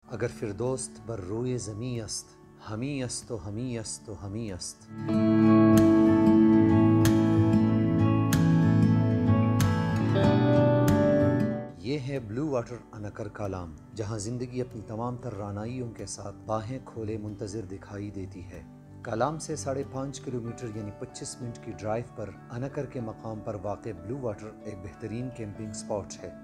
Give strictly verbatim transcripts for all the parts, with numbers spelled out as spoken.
اگر فردوست بر روی زمیں است، ہمیں است و ہمیں است و ہمیں است۔ یہ ہے بلو واٹر انکر کالام، جہاں زندگی اپنی تمام تر رعنائیوں کے ساتھ باہیں کھولے منتظر دکھائی دیتی ہے۔ کالام سے ساڑھے پانچ کلومیٹر یعنی پچیس منٹ کی ڈرائیو پر انکر کے مقام پر واقع بلو واٹر ایک بہترین کیمپنگ سپاٹ ہے۔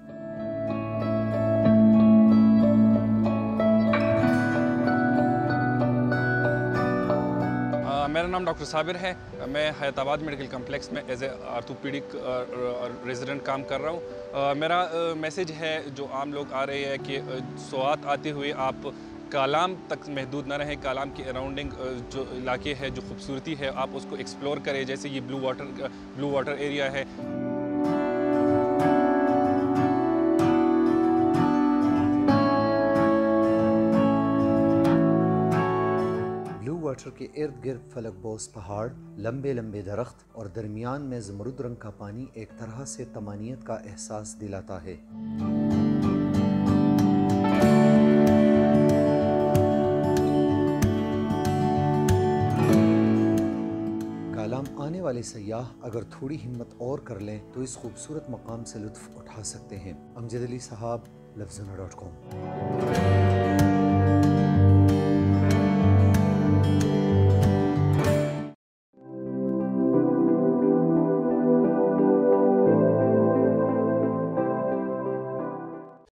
میرا نام ڈاکٹر صابر ہے، میں حیات آباد میڈیکل کمپلیکس میں ایز اے آرتھوپیڈک ریزیڈنٹ کام کر رہا ہوں۔ میرا میسیج ہے جو عام لوگ آ رہے ہیں کہ سوات آتے ہوئے آپ کالام تک محدود نہ رہیں، کالام کے اراؤنڈنگ جو علاقے ہے، جو خوبصورتی ہے، آپ اس کو ایکسپلور کریں، جیسے یہ blue water blue water area ہے۔ بلو واٹر کے ارد گرد فلک بوس پہاڑ، لمبے لمبے درخت اور درمیان میں زمرد رنگ کا پانی ایک طرح سے طمانینت کا احساس دلاتا ہے۔ کالام آنے والے سیاح اگر تھوڑی ہمت اور کر لیں تو اس خوبصورت مقام سے لطف اٹھا سکتے ہیں۔ امجد علی صاحب، لفظنا ڈاٹ کام۔